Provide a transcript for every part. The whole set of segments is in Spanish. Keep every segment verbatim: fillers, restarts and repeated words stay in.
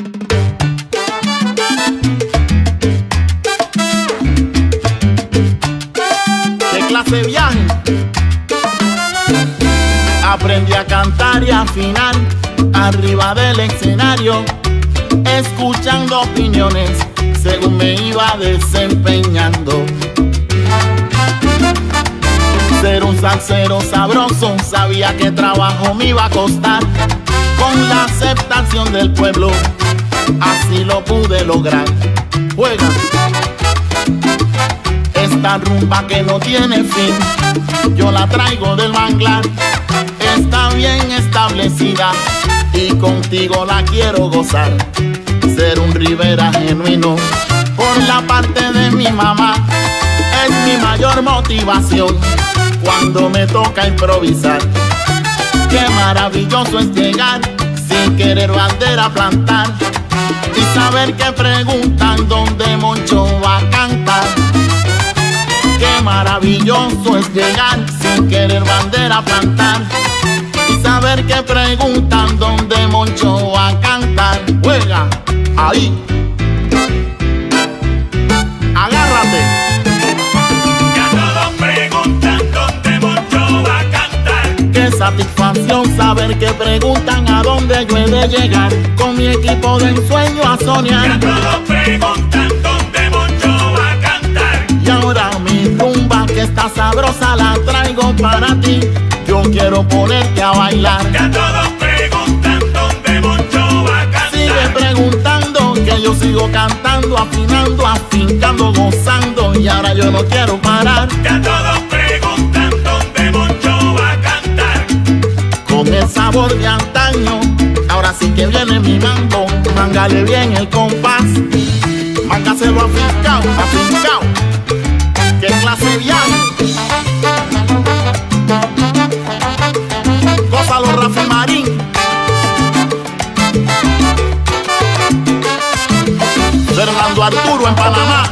¿Qué clase de viaje? Aprendí a cantar y a afinar arriba del escenario, escuchando opiniones según me iba desempeñando. Ser un salsero sabroso, sabía que trabajo me iba a costar. Con la aceptación del pueblo, así lo pude lograr. Juega. Esta rumba que no tiene fin, yo la traigo del manglar. Está bien establecida y contigo la quiero gozar. Ser un Rivera genuino por la parte de mi mamá es mi mayor motivación cuando me toca improvisar. Qué maravilloso es llegar sin querer bandera plantar y saber que preguntan dónde Moncho va a cantar. Qué maravilloso es llegar sin querer bandera plantar y saber que preguntan dónde Moncho va a cantar. Juega ahí, agárrate. Ya todos preguntan dónde Moncho va a cantar. Qué satisfacción saber que preguntan a dónde yo he de llegar con mi equipo de ensueño a soñar. Ya todos preguntan dónde Moncho va a cantar. Y ahora mi rumba que está sabrosa la traigo para ti. Yo quiero ponerte a bailar. Ya todos preguntan dónde Moncho va a cantar. Sigue preguntando que yo sigo cantando, afinando, afincando, gozando. Y ahora yo no quiero parar. Ya todos preguntan dónde Moncho va a cantar. Con el sabor de antaño, ahora sí que viene mi mambo. Mángale bien el compás, mángaselo afincao, afincao. ¿Qué clase de viaje? Gózalo, Rafi Marín. Fernando Arturo en Panamá.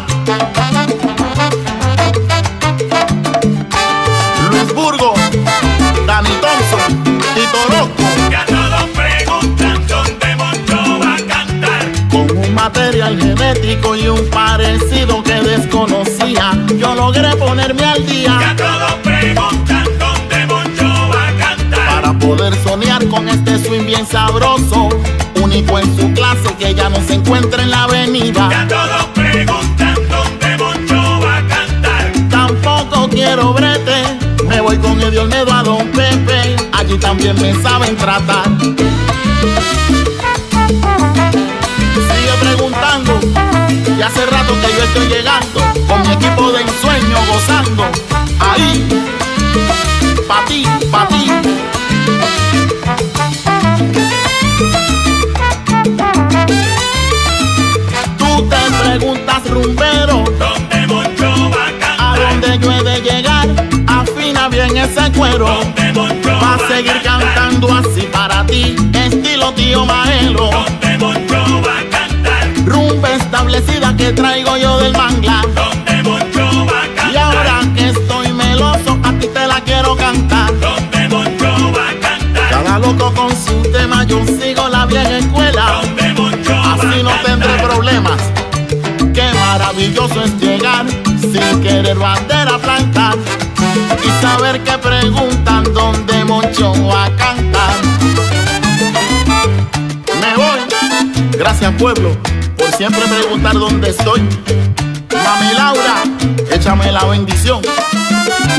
Luis Burgos, Dani Thompson y Toroco. Ya todos preguntan dónde Moncho va a cantar. Con un material genético y un parecido que desconocía, yo logré ponerme al día. Ya todos preguntan dónde Moncho va a cantar. Para poder soñar con este swing bien sabroso, único en su clase que ya no se encuentra en la avenida. Ya todos preguntan dónde Moncho va a cantar. Tampoco quiero brete, me voy con Eddie Olmedo a Don Pepe, allí también me saben tratar. Sigue preguntando, y hace rato que yo estoy llegando, con mi equipo de ensueño gozando. Ahí, pa' ti, pa' ti. Tú te preguntas, rumbero, ¿Dónde Moncho va a ¿a cantar? dónde yo he de llegar? Afina bien ese cuero, ¿Dónde Moncho va a seguir cantando así para ti, estilo tío Maelo. ¿Dónde Moncho va a cantar? Rumba establecida que traigo yo del manglar. ¿Dónde Moncho va a cantar? Y ahora que estoy meloso, a ti te la quiero cantar. ¿Dónde Moncho va a cantar? Cada loco con su tema, yo sigo la vieja escuela. ¿Dónde Moncho va a Así no tendré cantar? problemas. Qué maravilloso es llegar sin querer bandera plantar y saber que preguntan dónde Moncho va a cantar. Me voy. Gracias, pueblo, por siempre preguntar dónde estoy. Mami Laura, échame la bendición.